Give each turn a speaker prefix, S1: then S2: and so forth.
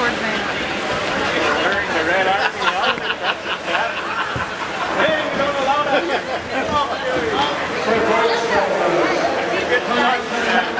S1: towards Zane.
S2: Wearing the red army helmet, that's a tap. Hey, we don't allow that. Good start for that.